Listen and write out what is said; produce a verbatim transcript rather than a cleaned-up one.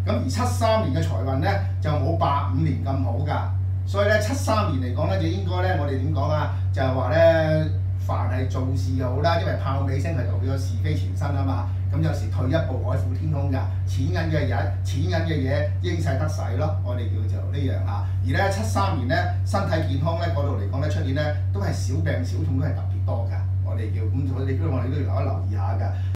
咁而七三年嘅財運咧就冇八五年咁好㗎，所以咧七三年嚟講咧就應該咧我哋點講啊？就係話咧，凡係做事又好啦，因為豹尾星係代表咗是非纏身啊嘛。咁有時退一步海闊天空㗎，錢銀嘅嘢，錢銀嘅嘢應使得使咯，我哋叫做呢樣嚇。而咧七三年咧身體健康咧嗰度嚟講咧出現咧都係小病小痛都係特別多㗎，我哋叫咁，所以我哋都要留一留意下㗎。